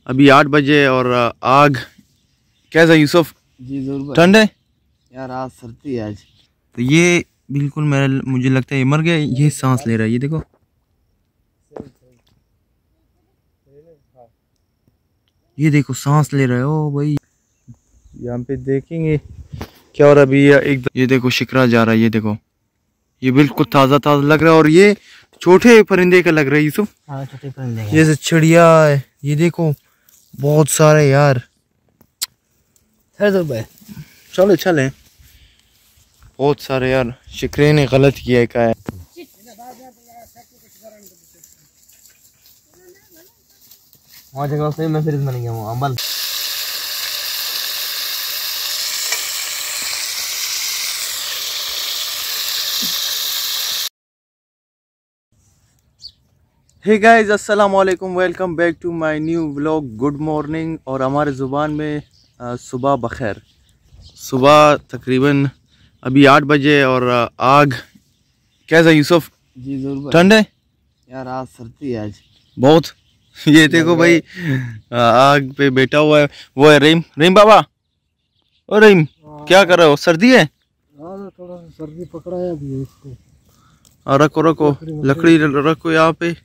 अभी 8 बजे और आग कैसा यूसुफ? जी जरूर। ठंड है यार आज सर्दी है आज। तो ये बिल्कुल मुझे लगता है ये मर गया। ये सांस ले रहा है, ये देखो। ये देखो सांस ले रहा है। ओ भाई यहाँ पे देखेंगे क्या हो रहा है अभी। ये देखो शिकरा जा रहा है, ये देखो। ये बिल्कुल ताज़ा ताज़ा लग रहा है और ये छोटे परिंदे का लग रहा है यूसुफ। हाँ छोटे परिंदे। ये चिड़िया है, ये देखो बहुत सारे यार। चलो चले, बहुत सारे यार। शिकरे ने गलत किया है, क्या है। वहाँ जगह से मैं फिर बन गया हूँ अम्बल। हे गाइस, अस्सलाम वालेकुम, welcome back to my new vlog. Good morning, और हमारे ज़ुबान में सुबह बखैर। सुबह तकरीबन अभी 8 बजे और आग कैसा यूसुफ? जी जरूर। ठंड है यार आज सर्दी है आज बहुत। ये देखो भाई, आग पे बैठा हुआ है। वो है रहीम। रहीम बाबा, ओ रहीम, क्या कर रहे हो? सर्दी है? थोड़ा सर्दी पकड़ा है अभी इसको। रखो रखो, लकड़ी रखो यहाँ पे।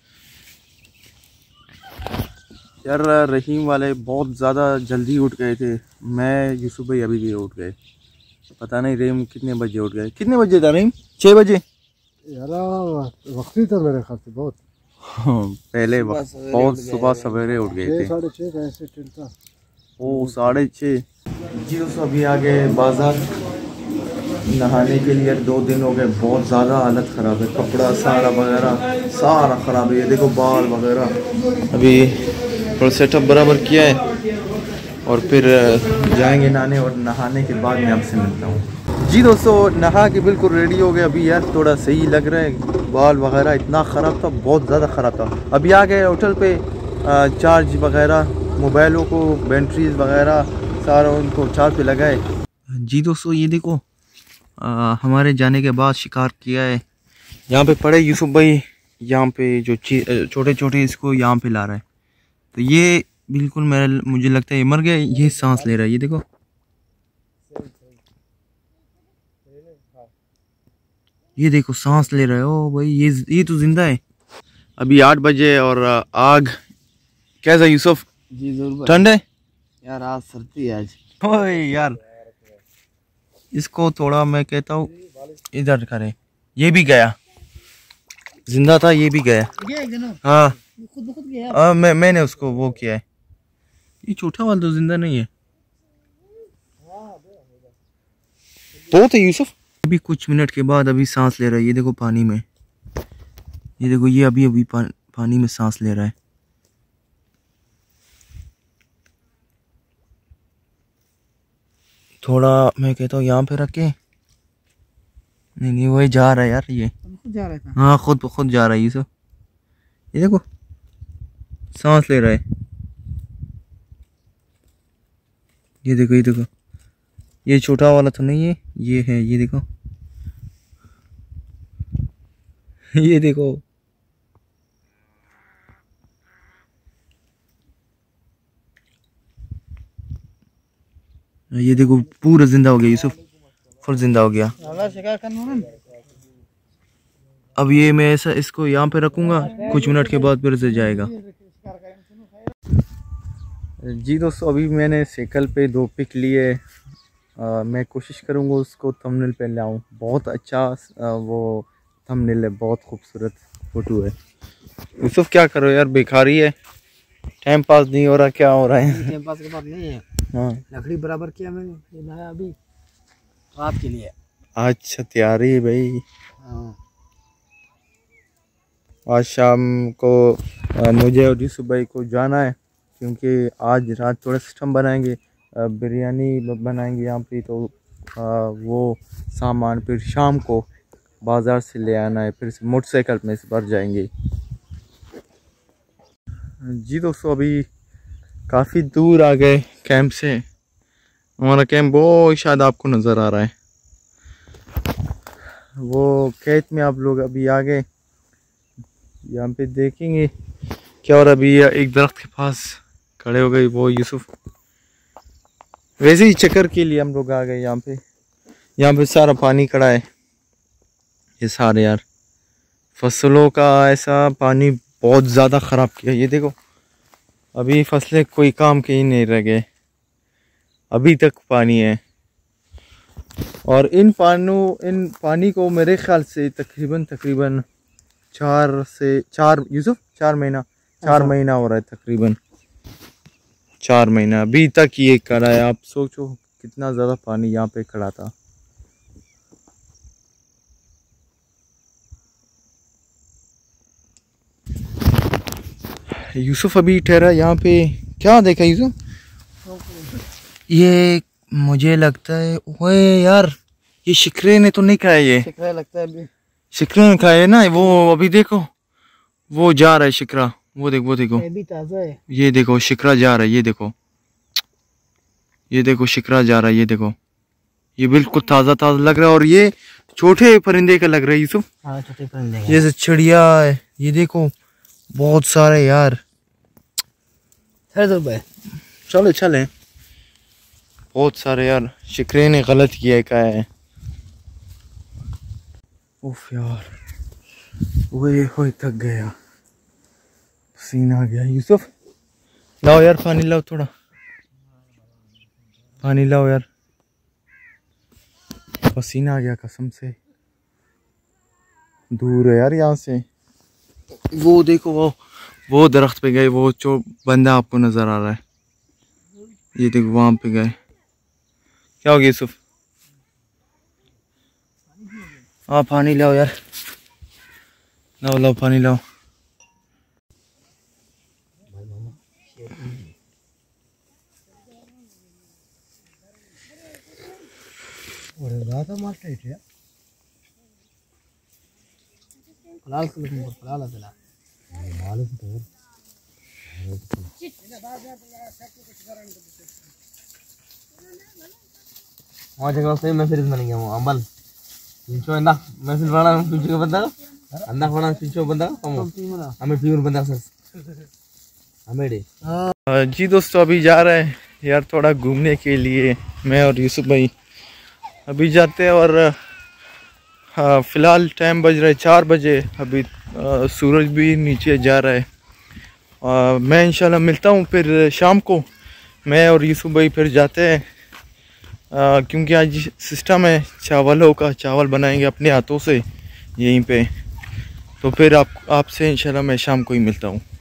यार रहीम वाले बहुत ज़्यादा जल्दी उठ गए थे। मैं यूसुफ भाई अभी भी उठ गए। पता नहीं रहीम कितने बजे उठ गए। कितने बजे था रहीम? 6 बजे? यार वक्त ही था मेरे ख्याल से बहुत। पहले बहुत सुबह सवेरे उठ गए थे। 6:30 ऐसे था। ओ 6:30 जी। दोस्तों अभी आ गए बाजार नहाने के लिए। 2 दिन हो गए, बहुत ज़्यादा हालत ख़राब है। कपड़ा सारा वगैरह सारा ख़राब है। ये देखो बाल वगैरह। अभी थोड़ा सेटअप बराबर किया है और फिर जाएंगे नहाने, और नहाने के बाद मैं आपसे मिलता हूँ। जी दोस्तों, नहा के बिल्कुल रेडी हो गए। अभी यार थोड़ा सही लग रहा है। बाल वगैरह इतना ख़राब था, बहुत ज़्यादा ख़राब था। अभी आ गए होटल पे। चार्ज वगैरह, मोबाइलों को बैटरीज वगैरह सारा उनको चार्ज पे लगाए। जी दोस्तों ये देखो, हमारे जाने के बाद शिकार किया है। यहाँ पे पड़े यूसुफ भाई, यहाँ पे जो छोटे छोटे इसको यहाँ पे ला रहा है। तो ये बिल्कुल मुझे लगता है ये मर गया। ये सांस ले रहा है, ये देखो। ये देखो सांस ले रहा है। ओ भाई ये तो जिंदा है। अभी 8 बजे और आग कैसा यूसुफ? जी जरूर। ठंड है यार आज सर्दी है आज। ओए यार, इसको थोड़ा मैं कहता हूँ इधर करे। ये भी गया, जिंदा था, ये भी गया। हाँ खुद गया। मैंने उसको वो किया है। ये छोटा वाला तो जिंदा नहीं है। तो यूसुफ अभी कुछ मिनट के बाद अभी सांस ले रहा है। ये देखो पानी में, ये देखो ये अभी अभी पानी में सांस ले रहा है। थोड़ा मैं कहता हूँ यहाँ पे रख के। नहीं वही जा रहा है यार। ये खुद जा रहा था। हाँ खुद जा रहा है यूसुफ। ये देखो सांस ले रहा है। ये देखो, ये देखो, ये छोटा वाला तो नहीं है, ये है। ये देखो ये देखो, ये देखो पूरा जिंदा हो गया यूसुफ, फुल जिंदा हो गया। अब ये मैं ऐसा इसको यहाँ पे रखूंगा, कुछ मिनट के बाद फिर से जाएगा। जी दोस्तों, अभी मैंने साइकिल पे 2 पिक लिए। मैं कोशिश करूँगा उसको थंबनेल पे लाऊं। बहुत अच्छा वो थंबनेल है, बहुत खूबसूरत फोटो है। यूसुफ क्या करो यार, बेकारी है, टाइम पास नहीं हो रहा। क्या हो रहा है? टाइम पास की बात नहीं है। हाँ लकड़ी बराबर किया मैंने, लाया अभी रात के लिए। अच्छा तैयारी है भाई। हाँ। आज शाम को मुझे और यूसुफ भाई को जाना है, क्योंकि आज रात थोड़ा सिस्टम बनाएंगे, बिरयानी बनाएंगे यहाँ पे। तो वो सामान फिर शाम को बाज़ार से ले आना है, फिर मोटरसाइकिल में से भर जाएंगे। जी दोस्तों, अभी काफ़ी दूर आ गए कैंप से। हमारा कैंप वो शायद आपको नज़र आ रहा है, वो खेत में आप लोग अभी आ गए। यहाँ पे देखेंगे क्या। और अभी एक दरख्त के पास खड़े हो गए वो यूसुफ। वैसे ही चक्कर के लिए हम लोग आ गए यहाँ पे। यहाँ पे सारा पानी खड़ा है, ये सारे यार फसलों का ऐसा पानी बहुत ज़्यादा ख़राब किया। ये देखो अभी फसलें कोई काम के ही नहीं रह गए, अभी तक पानी है। और इन पानी को मेरे ख्याल से तकरीबन 4 महीना हो रहा है, तकरीबन 4 महीना अभी तक ये खड़ा है। आप सोचो कितना ज़्यादा पानी यहाँ पे खड़ा था। यूसुफ अभी ठहरा यहाँ पे, क्या देखा यूसुफ? ये मुझे लगता है ओए यार ये शिकरे ने तो नहीं खाया, ये शिकरा लगता है अभी। शिकरे ने खाया ना वो। अभी देखो वो जा रहा है शिकरा, वो देखो अभी ताज़ा है। ये देखो शिकरा जा रहा है, ये देखो शिकरा जा रहा है, ये देखो ये बिल्कुल ताज़ा लग रहा है। और ये छोटे परिंदे का लग रहा है यूसुफ। हाँ छोटे परिंदे, ये चिड़िया है, ये देखो बहुत सारे यार। चले बहुत सारे यार। शिकरे ने गलत किया है। उफ यार वो थक गया, पसीना आ गया। यूसुफ लाओ यार पानी लाओ, थोड़ा पानी लाओ यार, पसीना आ गया कसम से। दूर है यार यहाँ से। वो देखो वो दरख्त पे गए, वो जो बंदा आपको नजर आ रहा है, ये देखो वहां पे गए। क्या हो गया यूसुफ? हाँ पानी लाओ यार, लाओ पानी लाओ। जी दोस्तों अभी जा रहे हैं यार थोड़ा घूमने के लिए, मैं और यूसुफ भाई अभी जाते हैं। और फ़िलहाल टाइम बज रहा है 4 बजे, अभी सूरज भी नीचे जा रहा है। मैं इंशाल्लाह मिलता हूँ फिर शाम को। मैं और यूसुफ भाई फिर जाते हैं क्योंकि आज सिस्टम है चावलों का, चावल बनाएंगे अपने हाथों से यहीं पे। तो फिर आपसे इंशाल्लाह मैं शाम को ही मिलता हूँ।